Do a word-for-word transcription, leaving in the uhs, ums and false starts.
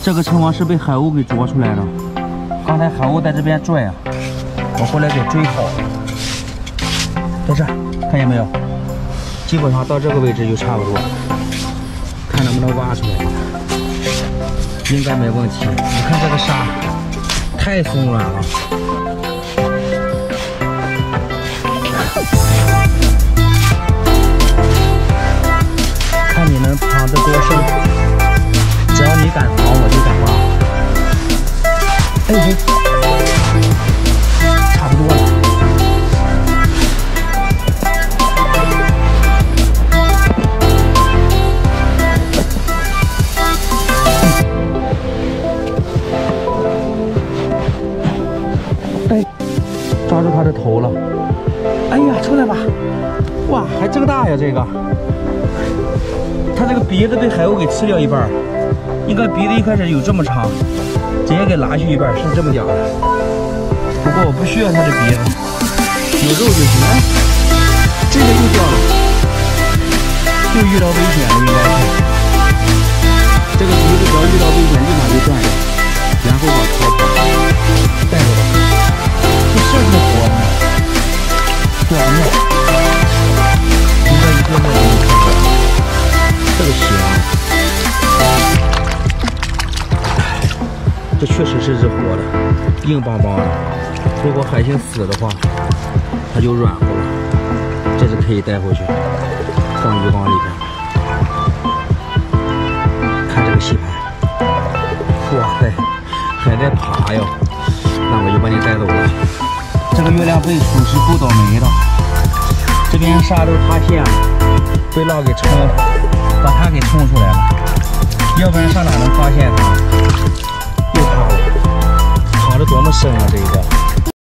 这个城王是被海鸥给捉出来的。刚才海鸥在这边转啊，我后来给追跑了。在这儿，看见没有？基本上到这个位置就差不多，看能不能挖出来。应该没问题。你看这个沙太松软了。看你能藏得多深，只要你敢藏，我就敢挖。哎嘿，差不多了。哎，抓住它的头了。哎呀，出来吧！哇，还真大呀，这个。它这个鼻子被海鸥给吃掉一半，应该鼻子一开始有这么长，直接给拿去一半，剩这么点儿。不过我不需要它的鼻子，有肉就行。哎，这个又掉了，又遇到危险了，应该是。这个鼻子只要遇到危险，立马就断掉，然后把逃跑带着吧。这是不是活的？掉不掉？应该一个没有看到。这个行，这确实是只活的，硬邦邦的。如果海星死的话，它就软和了。这是可以带回去，放鱼缸里边。看这个吸盘，哇塞，还在爬哟！那我就把你带走了。这个月亮贝属实够倒霉的，这边沙都塌陷了，被浪给冲。把它给冲出来了，要不然上哪能发现它？又塌了，藏得多么深啊！这个。